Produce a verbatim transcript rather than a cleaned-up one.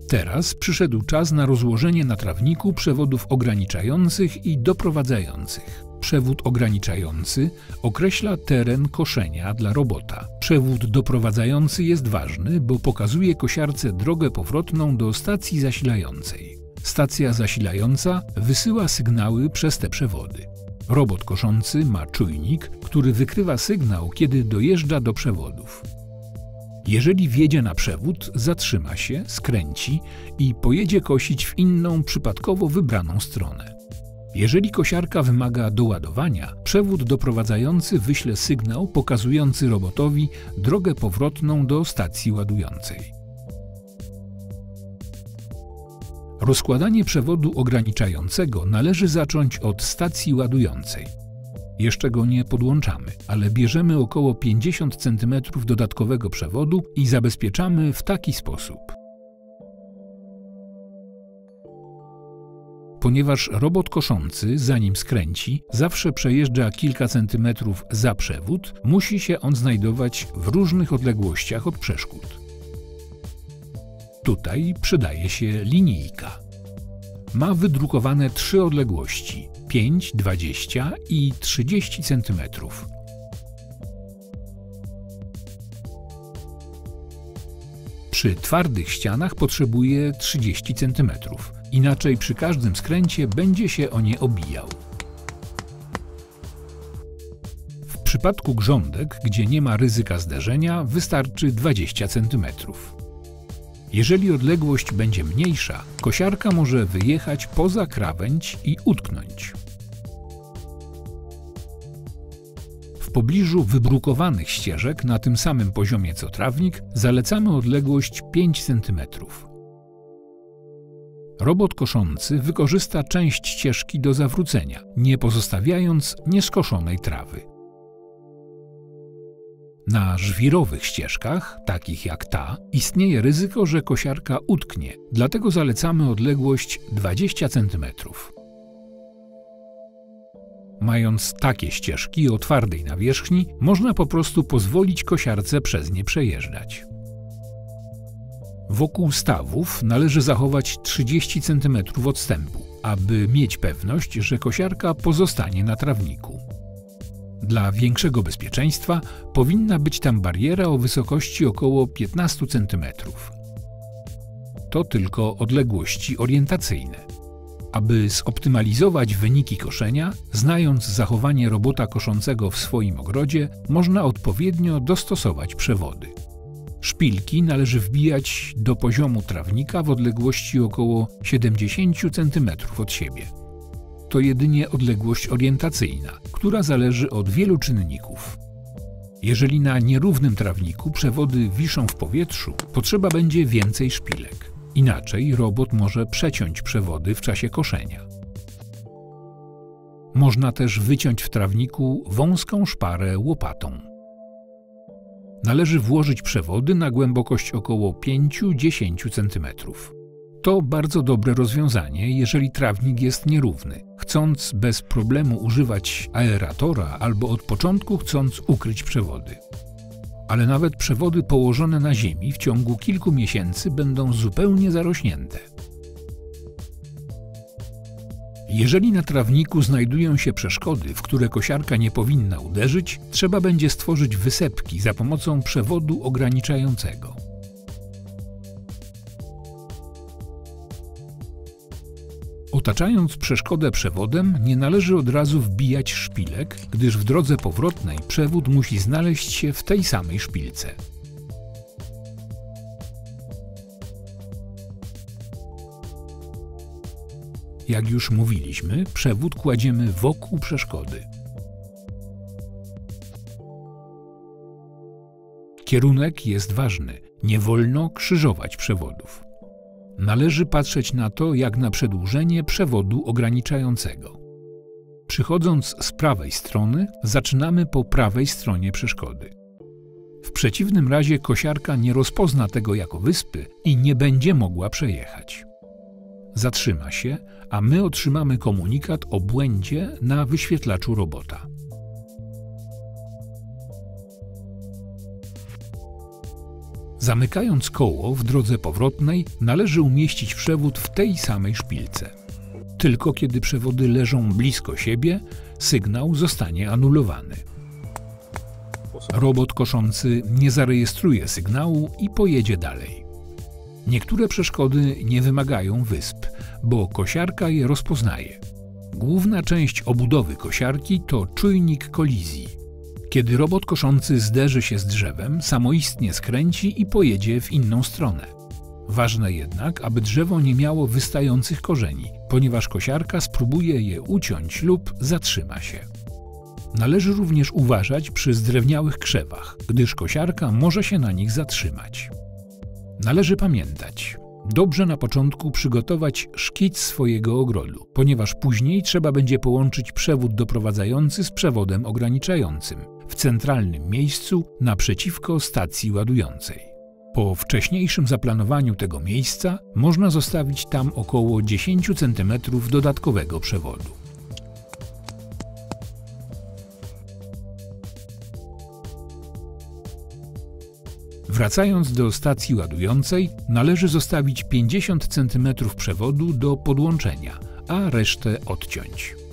Teraz przyszedł czas na rozłożenie na trawniku przewodów ograniczających i doprowadzających. Przewód ograniczający określa teren koszenia dla robota. Przewód doprowadzający jest ważny, bo pokazuje kosiarce drogę powrotną do stacji zasilającej. Stacja zasilająca wysyła sygnały przez te przewody. Robot koszący ma czujnik, który wykrywa sygnał, kiedy dojeżdża do przewodów. Jeżeli wjedzie na przewód, zatrzyma się, skręci i pojedzie kosić w inną, przypadkowo wybraną stronę. Jeżeli kosiarka wymaga doładowania, przewód doprowadzający wyśle sygnał pokazujący robotowi drogę powrotną do stacji ładującej. Rozkładanie przewodu ograniczającego należy zacząć od stacji ładującej. Jeszcze go nie podłączamy, ale bierzemy około pięćdziesiąt centymetrów dodatkowego przewodu i zabezpieczamy w taki sposób. Ponieważ robot koszący, zanim skręci, zawsze przejeżdża kilka centymetrów za przewód, musi się on znajdować w różnych odległościach od przeszkód. Tutaj przydaje się linijka. Ma wydrukowane trzy odległości: pięć, dwadzieścia i trzydzieści centymetrów. Przy twardych ścianach potrzebuje trzydzieści centymetrów, inaczej przy każdym skręcie będzie się o nie obijał. W przypadku grządek, gdzie nie ma ryzyka zderzenia, wystarczy dwadzieścia centymetrów. Jeżeli odległość będzie mniejsza, kosiarka może wyjechać poza krawędź i utknąć. W pobliżu wybrukowanych ścieżek na tym samym poziomie co trawnik zalecamy odległość pięć centymetrów. Robot koszący wykorzysta część ścieżki do zawrócenia, nie pozostawiając nieskoszonej trawy. Na żwirowych ścieżkach, takich jak ta, istnieje ryzyko, że kosiarka utknie, dlatego zalecamy odległość dwadzieścia centymetrów. Mając takie ścieżki o twardej nawierzchni, można po prostu pozwolić kosiarce przez nie przejeżdżać. Wokół stawów należy zachować trzydzieści centymetrów odstępu, aby mieć pewność, że kosiarka pozostanie na trawniku. Dla większego bezpieczeństwa powinna być tam bariera o wysokości około piętnaście centymetrów. To tylko odległości orientacyjne. Aby zoptymalizować wyniki koszenia, znając zachowanie robota koszącego w swoim ogrodzie, można odpowiednio dostosować przewody. Szpilki należy wbijać do poziomu trawnika w odległości około siedemdziesiąt centymetrów od siebie. To jedynie odległość orientacyjna, która zależy od wielu czynników. Jeżeli na nierównym trawniku przewody wiszą w powietrzu, potrzeba będzie więcej szpilek. Inaczej robot może przeciąć przewody w czasie koszenia. Można też wyciąć w trawniku wąską szparę łopatą. Należy włożyć przewody na głębokość około pięć do dziesięciu centymetrów. To bardzo dobre rozwiązanie, jeżeli trawnik jest nierówny, chcąc bez problemu używać aeratora albo od początku chcąc ukryć przewody. Ale nawet przewody położone na ziemi w ciągu kilku miesięcy będą zupełnie zarośnięte. Jeżeli na trawniku znajdują się przeszkody, w które kosiarka nie powinna uderzyć, trzeba będzie stworzyć wysepki za pomocą przewodu ograniczającego. Otaczając przeszkodę przewodem, nie należy od razu wbijać szpilek, gdyż w drodze powrotnej przewód musi znaleźć się w tej samej szpilce. Jak już mówiliśmy, przewód kładziemy wokół przeszkody. Kierunek jest ważny, nie wolno krzyżować przewodów. Należy patrzeć na to jak na przedłużenie przewodu ograniczającego. Przychodząc z prawej strony, zaczynamy po prawej stronie przeszkody. W przeciwnym razie kosiarka nie rozpozna tego jako wyspy i nie będzie mogła przejechać. Zatrzyma się, a my otrzymamy komunikat o błędzie na wyświetlaczu robota. Zamykając koło w drodze powrotnej, należy umieścić przewód w tej samej szpilce. Tylko kiedy przewody leżą blisko siebie, sygnał zostanie anulowany. Robot koszący nie zarejestruje sygnału i pojedzie dalej. Niektóre przeszkody nie wymagają wysp, bo kosiarka je rozpoznaje. Główna część obudowy kosiarki to czujnik kolizji. Kiedy robot koszący zderzy się z drzewem, samoistnie skręci i pojedzie w inną stronę. Ważne jednak, aby drzewo nie miało wystających korzeni, ponieważ kosiarka spróbuje je uciąć lub zatrzyma się. Należy również uważać przy zdrewniałych krzewach, gdyż kosiarka może się na nich zatrzymać. Należy pamiętać, dobrze na początku przygotować szkic swojego ogrodu, ponieważ później trzeba będzie połączyć przewód doprowadzający z przewodem ograniczającym w centralnym miejscu naprzeciwko stacji ładującej. Po wcześniejszym zaplanowaniu tego miejsca można zostawić tam około dziesięć centymetrów dodatkowego przewodu. Wracając do stacji ładującej, należy zostawić pięćdziesiąt centymetrów przewodu do podłączenia, a resztę odciąć.